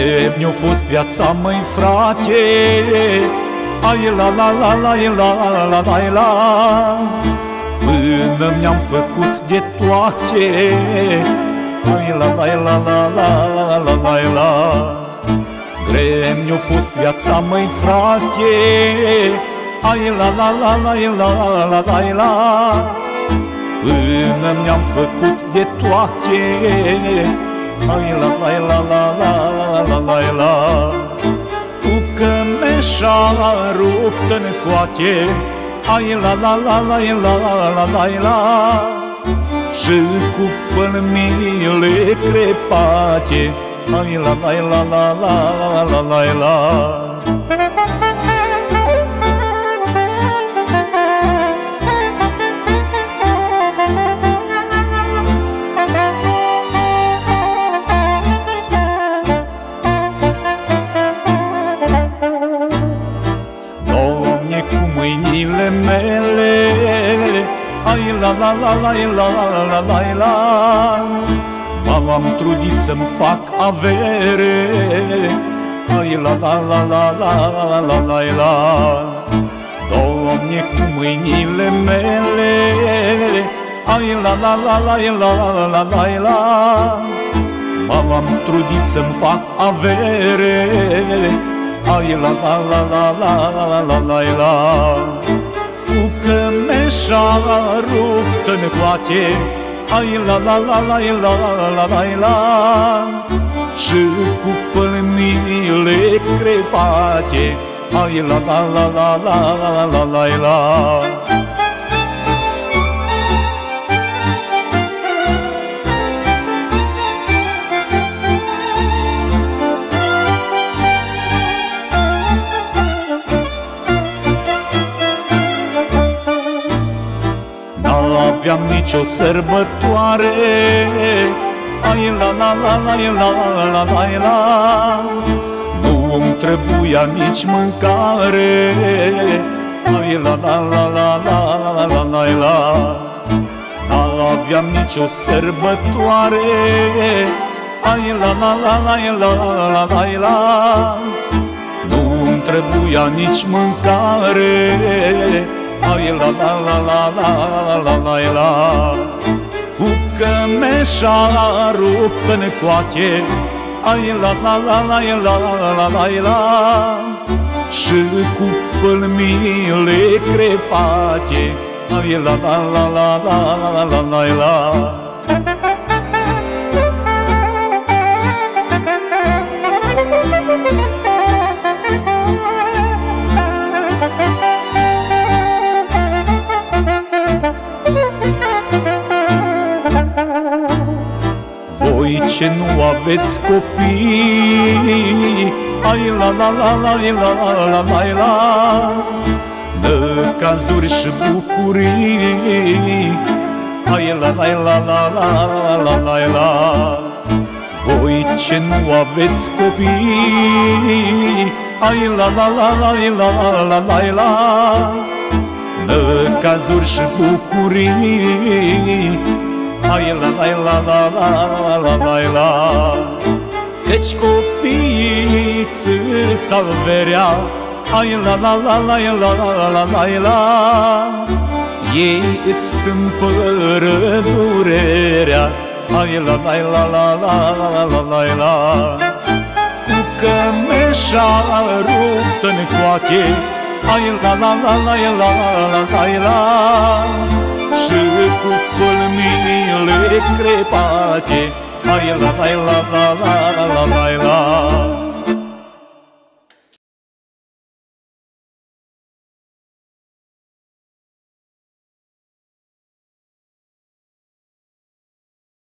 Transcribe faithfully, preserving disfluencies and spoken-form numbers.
mi-a fost viața, măi frate, ai la la la la la la la la, până mi-am făcut de toate, ai la la la la la la la la. Grea mi-a fost viața, măi frate, ai la la la la la la la la, până mi-am făcut de toate, ai la la la la la la la la. Cu cămeșa ruptă-n coate, ai la la la la la la la la, și cu pălmile crepate, ai la la la la la la la la. Doamne, cu mâinile mele, ai la la la la la la la la, m-am trudit să-mi fac avere, ai la la la la la la la la. Doamne, cu mâinile mele, ai la la la la la la la la, m-am trudit să-mi fac avere, ai la la la la la la la la. Cu cămeșa ruptă-n coate, ai la la la la la la la la, și cu pălmile crepate, ai la la la la la la la la. N-aveam nicio sărbătoare, ai la la la la la la la la, nu-mi trebuia nici mâncare, ai la la la la la la la la. N-aveam nicio sărbătoare, ai la la la la la la la, nu-mi trebuia nici mâncare, ai la la la la la la la la. Cu cămeșa ruptă-n coate, ai la la la la la la la la, și cu pălmile crepate, ai la la la la la la la la. Voi ce nu aveți copii, ai la la la la la la la la, năcazuri și bucurii, ai la la la la la la la. Voi ce nu aveți copii, ai la la la la la la la, năcazuri și bucurii, ai la la la la la la la la. Căci copiii ți salverea, ai la la la la la la la la, ei îți stâmpără durerea, ai la la la la la la la la. Cu cămeșa ruptă-n coate, ai la la la la la la la la, și cu pălmile crepate, ai la la la la la la la la.